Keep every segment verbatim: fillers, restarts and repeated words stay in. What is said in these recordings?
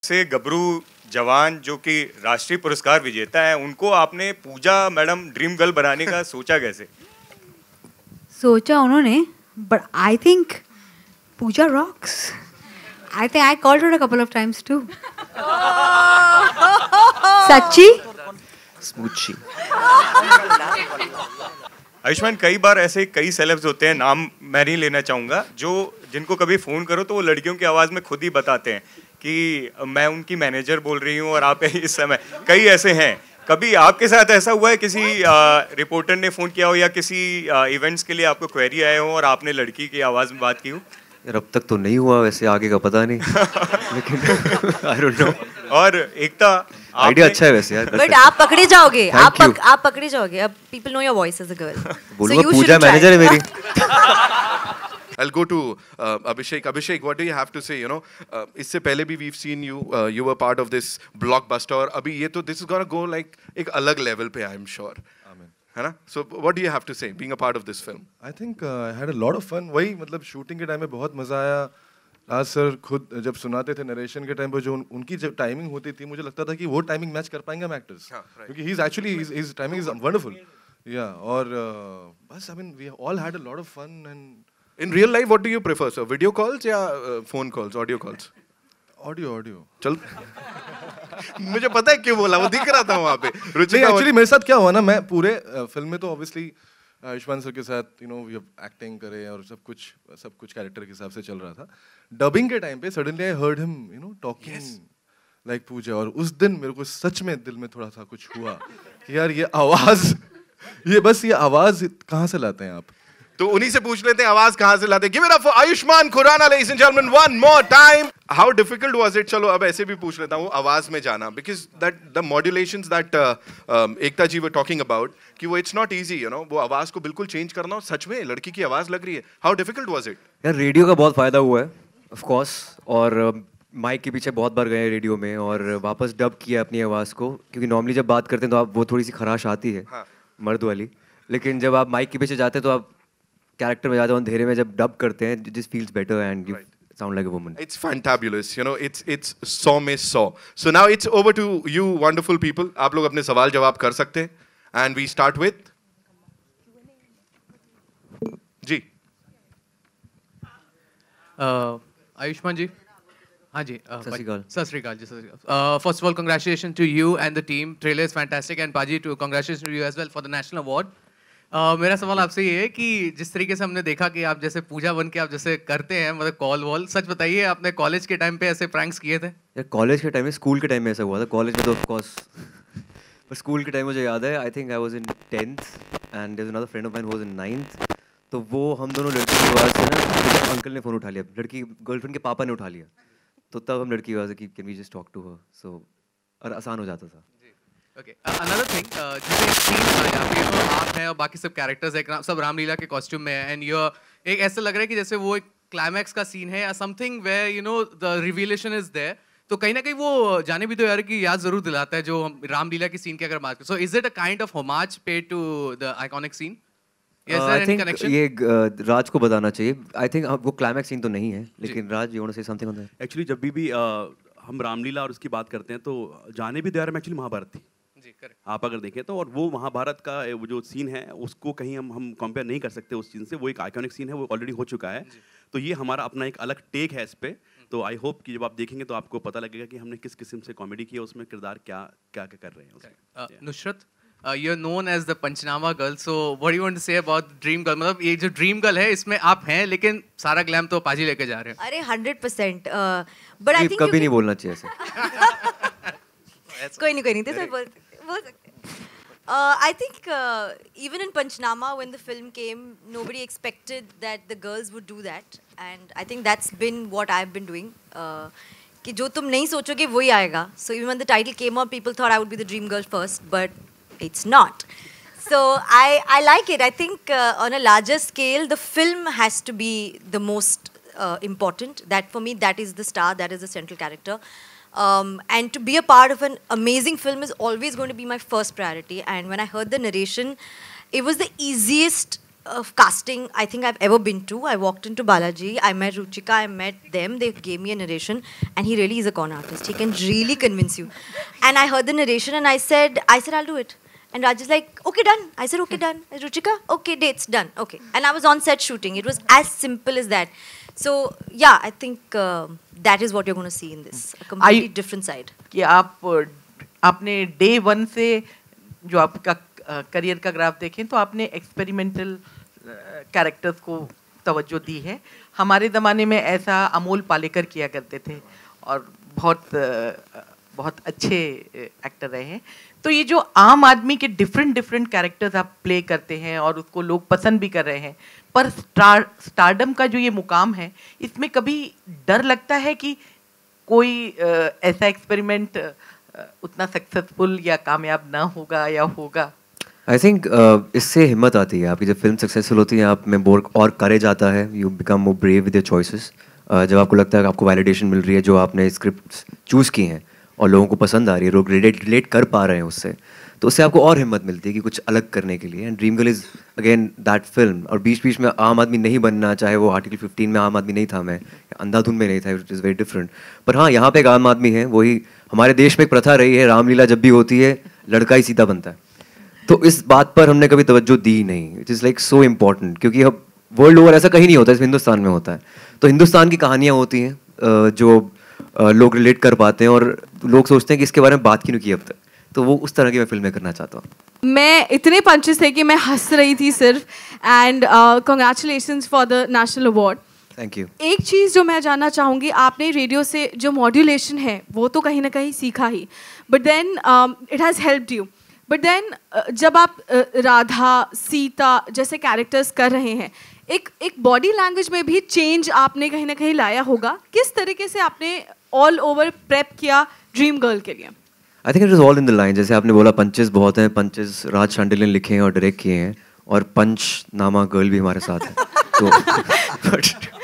ऐसे गबरू जवान जो कि राष्ट्रीय पुरस्कार विजेता है, उनको आपने पूजा मैडम ड्रीम गर्ल बनाने का सोचा कैसे? सोचा उन्होंने, but I think Pooja rocks. I think I called her a couple of times too. सच्ची? स्मूची। आयुष्मान, कई बार ऐसे कई सेलेब्स होते हैं, नाम मैं नहीं लेना चाहूँगा, जो जिनको कभी फ़ोन करो तो वो लड़कियों की आवाज़ में खुद ही बताते हैं कि मैं उनकी मैनेजर बोल रही हूँ और आप इस समय, कई ऐसे हैं। कभी आपके साथ ऐसा हुआ है किसी रिपोर्टर ने फ़ोन किया हो या किसी इवेंट्स के लिए आपको क्वेरी आए हो और आपने लड़की की आवाज़ में बात की हो? यार अब तक तो नहीं हुआ, वैसे आगे का पता नहीं लेकिन आई डोंट नो। और एकता, आइडिया अच्छा है वैसे यार। बट आप पकड़े जाओगे, आप पक, आप पकड़े जाओगे। अब people know your voice as a girl. बोलूंगा पूजा मैनेजर है मेरी। I'll go to uh, Abhishek. Abhishek, what do you have to say? You know, uh, इससे पहले भी we've seen you. Uh, you were part of this blockbuster. और अभी ये तो this is gonna go like एक अलग level पे, I'm sure. Amen. है ना? So what do you have to say, being a part of this film? I think uh, I had a lot of fun. वही मतलब shooting के time में बहुत मजा आया। राज सर खुद जब सुनाते थे नरेशन के टाइम पर, जो उन, उनकी जब टाइमिंग होती थी, मुझे लगता था कि वो टाइमिंग मैच कर पाएंगे हम एक्टर्स, क्योंकि he is actually his timing is wonderful. या और uh, बस I mean we all had a lot of fun. And In real life, what do you prefer, sir? Video calls या uh, phone calls, audio calls? Audio audio चल मुझे पता है क्यों बोला, वो दिख रहा था वहाँ पे। रुचिका, एक्चुअली मेरे साथ क्या हुआ ना, मैं पूरे फिल्म में तो ऑब्वियसली आयुष्मान सर के साथ यू नो वी एक्टिंग करे और सब कुछ सब कुछ कैरेक्टर के हिसाब से चल रहा था। डबिंग के टाइम पे suddenly I heard him you know talking like Pooja, और उस दिन मेरे को सच में दिल में थोड़ा सा कुछ हुआ कि यार ये आवाज, ये बस ये आवाज कहाँ से लाते हैं आप? तो उन्हीं से पूछ लेते हैं आवाज कहाँ से लाते हैं। Give it up for Ayushman Khurana, ladies and gentlemen, one more time. How difficult was it? चलो अब ऐसे भी पूछ लेता हूँ, आवाज में जाना, because that the modulations that uh, um, Ekta ji were talking about, कि वो it's not easy, you know, वो आवाज को बिल्कुल चेंज करना, और सच में लड़की की आवाज लग रही है। How difficult was it? यार रेडियो का बहुत फायदा हुआ है, of course, और माइक के पीछे बहुत बार गए रेडियो में और वापस डब किया अपनी आवाज को, क्योंकि नॉर्मली जब बात करते हैं तो आप वो थोड़ी सी खराश आती है, हाँ। मर्द वाली, लेकिन जब आप माइक के पीछे जाते हैं तो आप कैरेक्टर में जाते हो, अंधेरे में जब डब करते हैं, it just feels better and you sound like a woman. It's fantabulous, you know, it's it's सौ में सौ. So now it's over to you wonderful people. आप लोग अपने सवाल जवाब कर सकते हैं, and we start with जी आयुष्मान जी। हाँ जी, सत श्री अकाल। सत श्री अकाल जी, सत श्री अकाल। First of all, congratulations to you and the team. Trailer is fantastic, and Paji, to congratulations to you as well for the national award. Uh, मेरा सवाल आपसे ये है कि जिस तरीके से हमने देखा कि आप जैसे पूजा बन के आप जैसे करते हैं, मतलब कॉल वॉल, सच बताइए आपने कॉलेज के टाइम पे ऐसे प्रैंक्स किए थे? यार कॉलेज के टाइम में, स्कूल के टाइम में ऐसा हुआ था, कॉलेज में तो ऑफ कोर्स, पर स्कूल के टाइम मुझे याद है, I think I was in tenth and there is another friend of mine who was in ninth, तो वो हम दोनों लड़की की आवाज़ से ना, अंकल ने फ़ोन उठा लिया, लड़की गर्लफ्रेंड के पापा ने उठा लिया, तो तब हम लड़की की आवाज़ की can we just talk to her, so और आसान हो जाता था। Okay. Uh, another thing, uh, जैसे एक सीन था यहाँ पे, तो आप हैं और बाकी सब कैरेक्टर्स हैं, सब रामलीला के कॉस्ट्यूम में हैं, एंड यू एक ऐसा लग रहा है कि जैसे वो एक क्लाइमैक्स का सीन है या something where you know the revelation is there, तो कहीं ना कहीं वो जाने भी तो यार की याद जरूर दिलाता है जो हम रामलीला की सीन की अगर बात करें। So is it a kind of homage paid to the iconic scene? I think ये राज को बताना चाहिए, आई थिंक वो क्लाइमैक्स सीन तो नहीं है, लेकिन Raj you want to say something on that? Actually जब भी भी हम रामलीला और उसकी बात करते हैं तो जाने भी द्वार में एक्चुअली महाभारत थी, आप अगर देखें तो, और वो महाभारत का वो जो सीन है उसको कहीं हम हम कंपेयर नहीं कर सकते उस सीन से, वो एक आइकॉनिक सीन है, वो ऑलरेडी हो चुका है, तो ये हमारा अपना एक अलग टेक है इस पे। तो आई होप कि जब आप देखेंगे तो आपको पता लगेगा कि हमने किस किस्म से कॉमेडी की है, उसमें किरदार क्या क्या क्या कर रहे हैं उसमें। uh, Nusrat, you are known as the Punchnama girl, so what you want to say about Dream Girl? मतलब ये जो ड्रीम गर्ल है इसमें आप हैं, लेकिन सारा ग्लैम तो पाजी लेके जा रहे हैं। अरे hundred percent, but I think कभी नहीं बोलना चाहिए ऐसे। कोई नहीं कोई नहीं, तो बोल बोल सकते। Uh, I think uh, even in Panchnama, when the film came, nobody expected that the girls would do that, and I think that's been what I've been doing. Uh, कि जो तुम नहीं सोचोगे वही आएगा. So even when the title came out, people thought I would be the dream girl first, but it's not. So I I like it. I think uh, on a larger scale, the film has to be the most uh, important. That for me, that is the star. That is the central character. Um, and to be a part of an amazing film is always going to be my first priority. And when I heard the narration, it was the easiest uh, casting I think I've ever been to. I walked into Balaji, I met Ruchika, I met them, they gave me a narration, and he really is a con artist. He can really convince you. And I heard the narration and I said, I said, I'll do it. And Raj is like, okay, done. I said, okay, done. Ruchika, okay, dates, done. Okay. And I was on set shooting. It was as simple as that. So, yeah, I think uh, that is what you're going to see in this. A completely I, different side. कि आप आपने day one से जो आपका career का graph देखें तो आपने एक्सपेरिमेंटल कैरेक्टर्स को तवज्जो दी है. हमारे ज़माने में ऐसा अमोल पालेकर किया करते थे और बहुत बहुत अच्छे एक्टर रहे हैं. तो ये जो आम आदमी के डिफरेंट डिफरेंट कैरेक्टर्स आप प्ले करते हैं और उसको लोग पसंद भी कर रहे हैं, पर स्टार स्टारडम का जो ये मुकाम है, इसमें कभी डर लगता है कि कोई ऐसा एक्सपेरिमेंट उतना सक्सेसफुल या कामयाब ना होगा या होगा? आई थिंक uh, इससे हिम्मत आती है आपकी. जब फिल्म सक्सेसफुल होती है आप में बोर और करेज आता है. You become more brave with your choices. जब आपको लगता है कि आपको वैलिडेशन मिल रही है जो आपने स्क्रिप्ट चूज़ की हैं और लोगों को पसंद आ रही है, लोग रिलेट रिलेट कर पा रहे हैं उससे, तो उससे आपको और हिम्मत मिलती है कि कुछ अलग करने के लिए. And Dream Girl is again that film. और बीच बीच में आम आदमी नहीं बनना, चाहे वो आर्टिकल फिफ्टीन में आम आदमी नहीं था, मैं अंधाधुन में नहीं था, इट इज़ वेरी डिफरेंट. पर हाँ, यहाँ पे एक आम आदमी है. वही हमारे देश में एक प्रथा रही है, रामलीला जब भी होती है लड़का ही सीता बनता है. तो इस बात पर हमने कभी तवज्जो दी नहीं. It is like so important, क्योंकि अब वर्ल्ड ओवर ऐसा कहीं नहीं होता, सिर्फ हिंदुस्तान में होता है. तो हिंदुस्तान की कहानियाँ होती हैं जो लोग रिलेट कर पाते हैं और लोग सोचते हैं कि इसके बारे में बात क्यों नहीं की अब तक. तो वो उस तरह की मैं फिल्में करना चाहता हूँ. मैं इतने पंचेस थे कि मैं हंस रही थी सिर्फ. And congratulations for the national award. Thank you. एक चीज़ जो मैं जानना चाहूँगी, आपने रेडियो से जो मॉड्यूलेशन है वो तो कहीं ना कहीं सीखा ही, but then it has helped you. But then जब आप uh, राधा, सीता जैसे कैरेक्टर्स कर रहे हैं, एक एक बॉडी लैंग्वेज में भी चेंज आपने कहीं ना कहीं लाया होगा. किस तरीके से आपने ऑल ओवर प्रेप किया ड्रीम गर्ल के लिए? I think it is all in the line. जैसे आपने बोला पंचेस बहुत हैं, पंचेस राज शांडिल्य ने लिखे हैं और डायरेक्ट किए हैं, और पंच नामा गर्ल भी हमारे साथ है. तो but,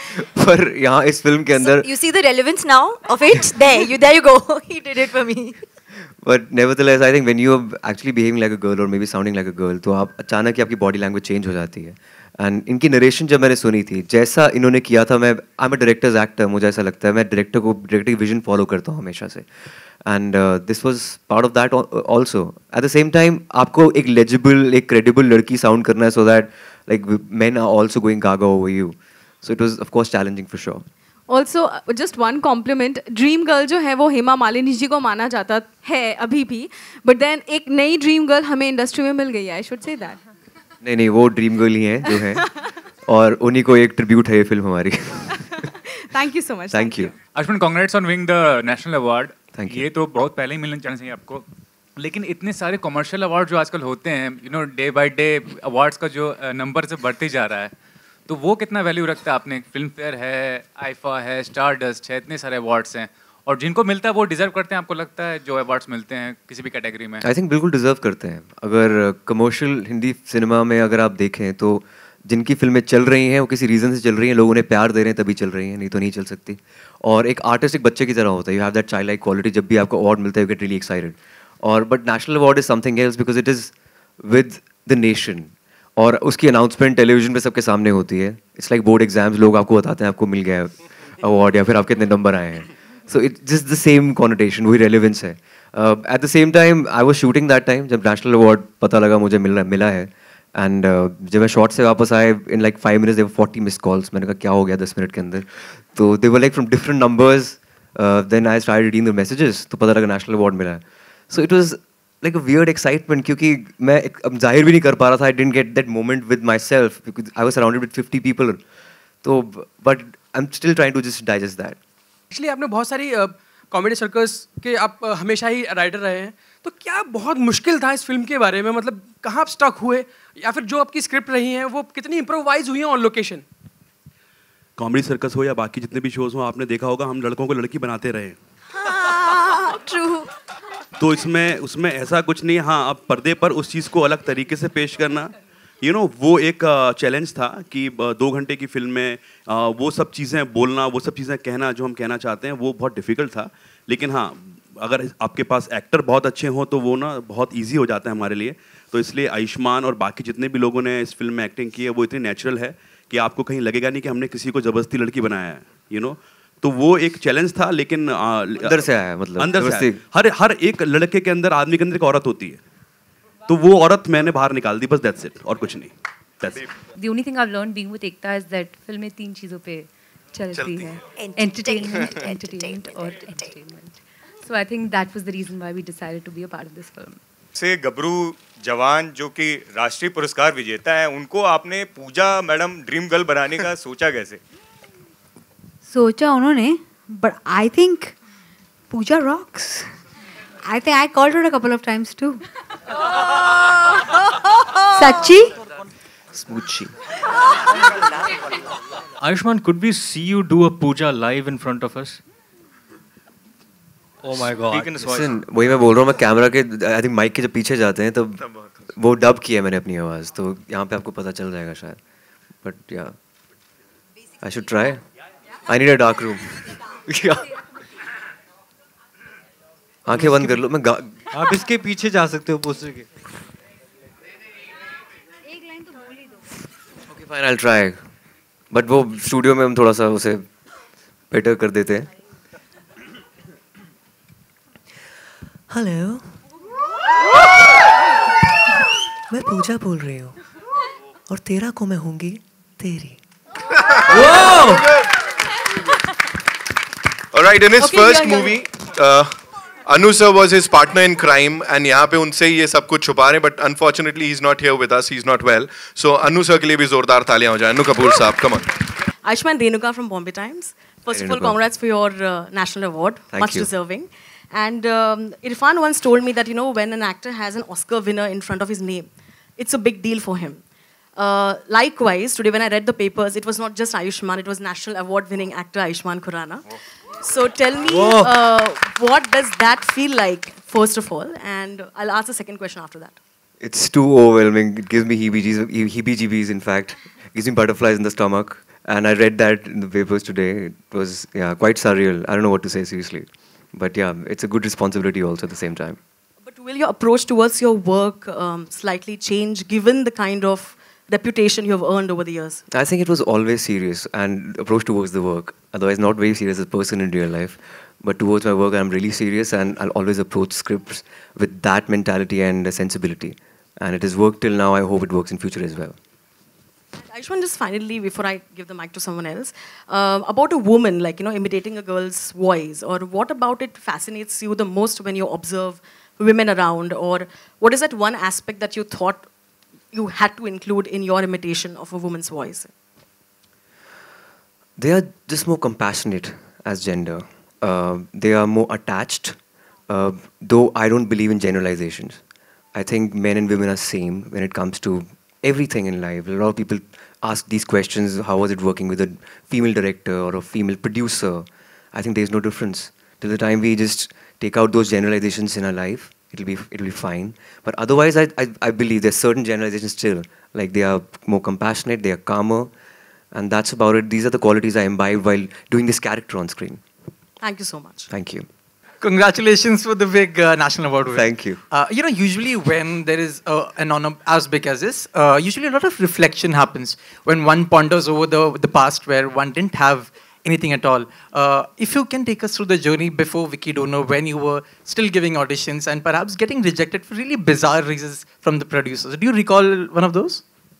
पर यहाँ इस फिल्म के अंदर you see the relevance now of it. There you there you go. He did it for me. But nevertheless, I think when you are actually behaving like a girl or maybe sounding like a girl, तो आप अचानक ही आपकी body language change हो जाती है. And इनकी narration जब मैंने सुनी थी, जैसा इन्होंने किया था, मैं I am a director's actor, मुझे ऐसा लगता है मैं डायरेक्टर को डायरेक्टर की विजन फॉलो करता हूँ हमेशा से. And this was part of that also. At the same time आपको एक लेजिबल, एक क्रेडिबल लड़की साउंड करना है, so that like men are also going gaga over you. So it was of course challenging for sure. Also just one compliment, Dream Girl जो है वो हेमा मालिनी जी को माना जाता है अभी भी, बट देन एक नई ड्रीम गर्ल हमें इंडस्ट्री में मिल गई है. I should say that. नहीं नहीं, वो ड्रीम गर्ल ही हैं जो हैं, और उन्हीं को एक ट्रिब्यूट है ये फिल्म हमारी. Thank you so much. Thank you. Ayushmann, congrats on winning the national award. Thank you. ये तो बहुत पहले ही मिलना चाहिए चाहिए आपको, लेकिन इतने सारे कमर्शियल अवार्ड जो आजकल होते हैं, you know day by day awards का जो नंबर से बढ़ते जा रहा है, तो वो कितना वैल्यू रखता है आपने? फिल्म फेयर है, आईफा है, स्टार डस्ट है, इतने सारे अवार्ड्स हैं, और जिनको मिलता है वो डिजर्व करते हैं, आपको लगता है, जो अवार्ड्स मिलते हैं किसी भी कैटेगरी में? आई थिंक बिल्कुल डिजर्व करते हैं. अगर कमर्शियल हिंदी सिनेमा में अगर आप देखें तो जिनकी फिल्में चल रही हैं वो किसी रीज़न से चल रही हैं, लोग उन्हें प्यार दे रहे हैं तभी चल रही हैं, नहीं तो नहीं चल सकती. और एक आर्टिस्ट एक बच्चे की तरह होता है. You have that child like quality. जब भी आपको अवार्ड मिलता है यू गेट रियली एक्साइटेड. और but national award is something else because it is with the nation, और उसकी अनाउंसमेंट टेलीविजन पे सबके सामने होती है. इट्स लाइक बोर्ड एग्जाम्स, लोग आपको बताते हैं आपको मिल गया है अवार्ड या फिर आपके इतने नंबर आए हैं. So it just the same connotation, वही रेलिवेंस है. At the same time I was shooting that time जब नेशनल अवार्ड पता लगा मुझे मिल मिला है. एंड uh, जब मैं शॉर्ट से वापस आए, in like five minutes there were forty miss calls. मैंने कहा क्या हो गया दस मिनट के अंदर. तो they were like from different numbers. Then I started reading the messages, तो पता लगा नेशनल अवार्ड मिला है. So it was like a weird excitement, क्योंकि मैं अब जाहिर भी नहीं कर पा रहा था. I didn't get that moment with myself because I was surrounded with fifty people. तो but I'm still trying to just digest that. Actually आपने बहुत सारी कॉमेडी uh, सर्कस के आप uh, हमेशा ही राइटर रहे हैं, तो क्या बहुत मुश्किल था इस फिल्म के बारे में? मतलब कहाँ आप स्टक हुए, या फिर जो आपकी स्क्रिप्ट रही हैं वो कितनी इम्प्रोवाइज हुई हैं ऑन लोकेशन? कॉमेडी सर्कस हो या बाकी जितने भी शोज हो, आपने देखा होगा हम लड़कों को लड़की बनाते रहे. ट्रू. तो इसमें उसमें ऐसा कुछ नहीं. हाँ, अब पर्दे पर उस चीज़ को अलग तरीके से पेश करना, यू you नो know, वो एक चैलेंज uh, था कि uh, दो घंटे की फिल्म में uh, वो सब चीज़ें बोलना, वो सब चीज़ें कहना जो हम कहना चाहते हैं, वो बहुत डिफ़िकल्ट था. लेकिन हाँ, अगर आपके पास एक्टर बहुत अच्छे हों तो वो ना बहुत इजी हो जाता है हमारे लिए। तो इसलिए आयुष्मान और बाकी जितने भी लोगों ने इस फिल्म में एक्टिंग की है वो इतनी नेचुरल है कि आपको कहीं लगेगा नहीं कि हमने किसी को जबरदस्ती लड़की बनाया है, यू नो। तो वो एक चैलेंज था, लेकिन अंदर से आया, मतलब अंदर से आया। हर हर एक लड़के के अंदर, आदमी के अंदर एक औरत होती है, तो वो औरत मैंने बाहर निकाल दी, बस दैट्स इट, और कुछ नहीं। That's it. The only thing I've learned being with Ekta is that फिल्में तीन चीज़ों पे चलती हैं, entertainment, entertainment और entertainment. So I think that was the reason why we decided to be a part of this film. से गबरू जवान जो कि राष्ट्रीय पुरस्कार विजेता है, उनको आपने पूजा मैडम ड्रीम गर्ल बनाने का सोचा कैसे? सोचा उन्होंने, but I think Pooja rocks. I think I called her a couple of times too. Sachi? Smoochie. Ayushman, could we see you do a puja live in front of us? Oh my God. Listen, वही मैं बोल रहा हूँ, मैं camera के I think mic के जब पीछे जाते हैं तब वो डब किया मैंने अपनी आवाज़, तो यहाँ पे आपको पता चल जाएगा शायद, but yeah I should try. I need a dark room. आंखें बंद कर लो, मैं आप इसके पीछे जा सकते हो पोस्टर के। Okay fine, I will try, but वो स्टूडियो में हम थोड़ा सा उसे बेटर कर देते हैं। हेलो, मैं पूजा बोल रही हूँ और तेरा को मैं होंगी तेरी। Alright, in his okay, first yeah, movie, uh, Anu sir was his partner in crime, and यहाँ पे उनसे ये सब कुछ छुपा रहे हैं, but unfortunately he's not here with us, he's not well. So Anu sir के लिए भी जोरदार तालियां हो जाएं। Anu Kapoor साहब, come on. Ayushman, Renuka from Bombay Times. First of all, congrats for your uh, national award, Thank much you. deserving. And um, Irfan once told me that, you know, when an actor has an Oscar winner in front of his name, it's a big deal for him. Uh, likewise, today when I read the papers, it was not just Ayushman, it was national award-winning actor Ayushman Khurrana. Oh. So tell me, uh, what does that feel like, first of all? And I'll ask the second question after that. It's too overwhelming. It gives me heebie-jeebies, heebie-jeebies in fact. It gives me butterflies in the stomach. And I read that in the papers today. It was, yeah, quite surreal. I don't know what to say, seriously. But yeah, it's a good responsibility also at the same time. But will your approach towards your work um, slightly change, given the kind of reputation you have earned over the years? I think it was always serious and approach towards the work. Otherwise, not very serious as a person in real life. But towards my work, I'm really serious, and I'll always approach scripts with that mentality and sensibility. And it has worked till now. I hope it works in future as well. I just want just finally, before I give the mic to someone else, uh, about a woman, like, you know, imitating a girl's voice, or what about it fascinates you the most when you observe women around, or what is that one aspect that you thought you had to include in your imitation of a woman's voice? They are just more compassionate as gender. Uh, they are more attached, uh, though I don't believe in generalizations. I think men and women are same when it comes to everything in life. A lot of people ask these questions, how was it working with a female director or a female producer? I think there's no difference. Till the time we just take out those generalizations in our life, it'll be it'll be fine. But otherwise, I, I, I believe there's certain generalizations still. Like they are more compassionate, they are calmer, and that's about it. These are the qualities I imbibe while doing this character on screen. Thank you so much. Thank you. Congratulations for the big uh, national award win. Thank you. Uh, you know, usually when there is uh, an honor as big as this, uh, usually a lot of reflection happens when one ponders over the, the past where one didn't have anything at all. Uh, if you can take us through the journey before Vicky Donor, when you were still giving auditions and perhaps getting rejected for really bizarre reasons from the producers. Do you recall one of those?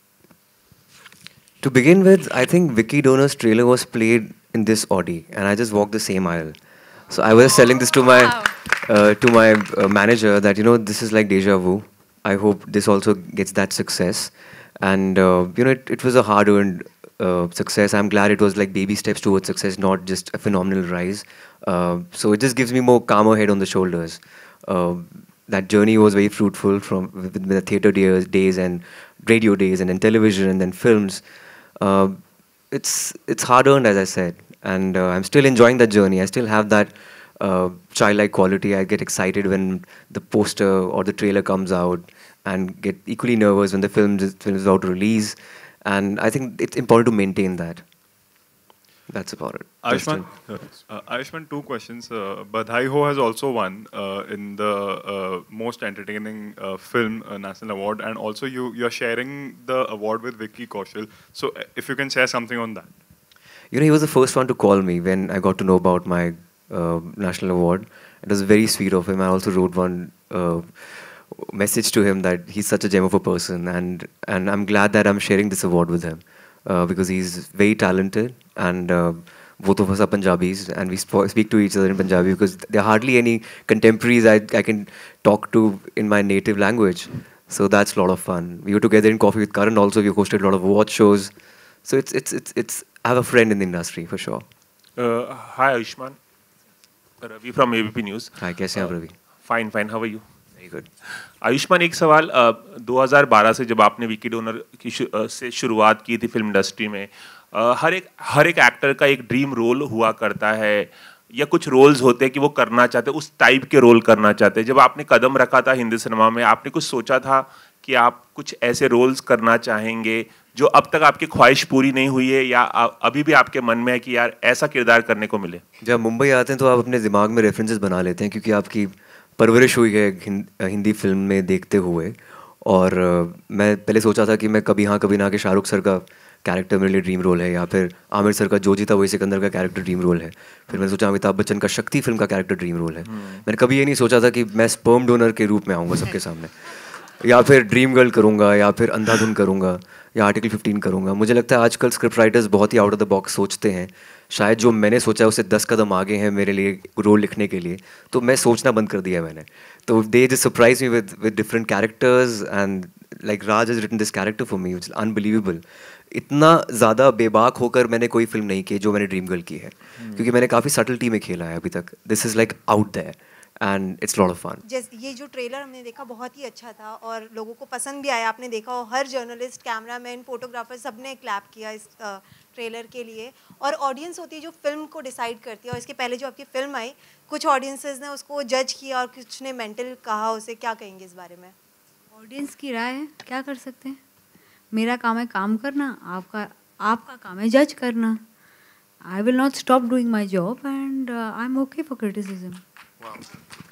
To begin with, I think Vicky Donor's trailer was played in this Audi, and I just walked the same aisle. So I was telling this to my uh, to my uh, manager that, you know, this is like deja vu. I hope this also gets that success. And, uh, you know, it, it was a hard-earned uh, success. I'm glad it was like baby steps towards success, not just a phenomenal rise. Uh, so it just gives me more calmer head on the shoulders. Uh, that journey was very fruitful from with, with the theatre days, days and radio days and then television and then films. Uh, it's it's hard-earned, as I said. And uh, I'm still enjoying that journey. I still have that uh, childlike quality. I get excited when the poster or the trailer comes out and get equally nervous when the film is, film is about to release. And I think it's important to maintain that. That's about it. Ayushman, uh, Ayushman, two questions. Uh, Badhai Ho has also won uh, in the uh, most entertaining uh, film uh, national award, and also you you're sharing the award with Vicky Kaushal. So uh, if you can share something on that. You know, he was the first one to call me when I got to know about my uh, national award. It was very sweet of him. I also wrote one uh, message to him that he's such a gem of a person, and and I'm glad that I'm sharing this award with him. Uh, because he's very talented, and uh, both of us are Punjabis, and we sp speak to each other in Punjabi because there are hardly any contemporaries I, I can talk to in my native language. So that's a lot of fun. We were together in Coffee with Karan also. We hosted a lot of award shows. So it's it's it's it's I have a friend in the industry for sure. Uh, hi Ayushman, Ravi from A B P News. Hi, कैसे हैं आप Ravi? Fine, fine. How are you? Very good. Ayushman, एक सवाल, दो हज़ार बारह से जब आपने विकी डोनर की शु, से शुरुआत की थी फिल्म इंडस्ट्री में, आ, हर एक हर एक एक्टर का एक ड्रीम रोल हुआ करता है, या कुछ रोल्स होते हैं कि वो करना चाहते, उस टाइप के रोल करना चाहते हैं. जब आपने कदम रखा था हिंदी सिनेमा में, आपने कुछ सोचा था कि आप कुछ ऐसे रोल्स करना चाहेंगे जो अब तक आपकी ख्वाहिश पूरी नहीं हुई है, या अभी भी आपके मन में है कि यार ऐसा किरदार करने को मिले? जब मुंबई आते हैं तो आप अपने दिमाग में रेफरेंसेस बना लेते हैं, क्योंकि आपकी परवरिश हुई है हिंदी फिल्म में देखते हुए. और uh, मैं पहले सोचा था कि मैं कभी हाँ कभी ना के शाहरुख सर का कैरेक्टर मेरे लिए ड्रीम रोल है, या फिर आमिर सर का जो जीता वही सिकंदर का कैरेक्टर ड्रीम रोल है. फिर मैंने सोचा अमिताभ बच्चन का शक्ति फिल्म का कैरेक्टर ड्रीम रोल है. मैंने कभी ये नहीं सोचा था कि मैं स्पर्म डोनर के रूप में आऊँगा सबके सामने, या फिर ड्रीम गर्ल करूँगा, या फिर अंधाधुन करूँगा, या आर्टिकल फिफ्टीन करूँगा. मुझे लगता है आजकल स्क्रिप्ट राइटर्स बहुत ही आउट ऑफ द बॉक्स सोचते हैं. शायद जो मैंने सोचा है उससे दस कदम आगे हैं मेरे लिए रोल लिखने के लिए, तो मैं सोचना बंद कर दिया मैंने. तो they just surprise me with with different characters, and like Raj has written this character for me, it's unbelievable. इतना ज़्यादा बेबाक होकर मैंने कोई फिल्म नहीं की जो मैंने ड्रीम गर्ल की है, क्योंकि मैंने काफ़ी सटलिटी में खेला है अभी तक. This is like out there and it's lot of fun. जैसे ये जो ट्रेलर हमने देखा बहुत ही अच्छा था और लोगों को पसंद भी आया. आपने देखा हो हर जर्नलिस्ट, कैमरामैन, फोटोग्राफर सब ने क्लैप किया इस ट्रेलर के लिए. और ऑडियंस होती है जो फिल्म को डिसाइड करती है, और इसके पहले जो आपकी फिल्म आई, कुछ ऑडियंसेस ने उसको जज किया और कुछ ने मेंटल कहा. उसे क्या कहेंगे इस बारे में? ऑडियंस की राय है, क्या कर सकते हैं. मेरा काम है काम करना, आपका आपका काम है जज करना. I will not stop doing my job, and I am okay for criticism.